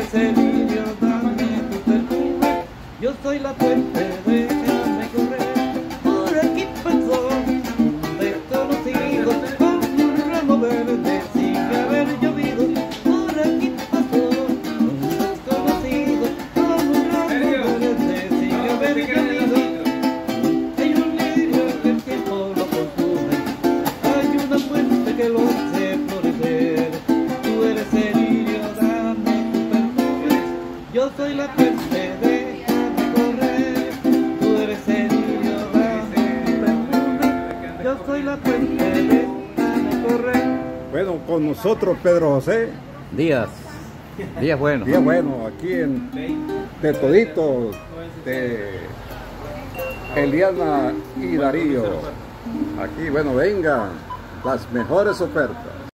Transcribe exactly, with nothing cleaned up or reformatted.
eres el lirio, dame tu perfume. Yo soy la fuente, déjame correr. Por aquí pasó un desconocido con un ramo verde sin haber llovido. Por aquí pasó un desconocido con un ramo verde sin haber llovido. Hay un lirio que el tiempo lo consume, hay una fuente que lo hace florecer. Tú eres el lirio, dame tu perfume. Yo soy la fuente, déjame correr. Tú eres el lirio, dame tu perfume. Yo soy la fuente, déjame correr. Bueno, con nosotros Pedro José Díaz, días buenos. Día bueno, aquí en de todito de Eliana y Darío. Aquí, bueno, vengan las mejores ofertas.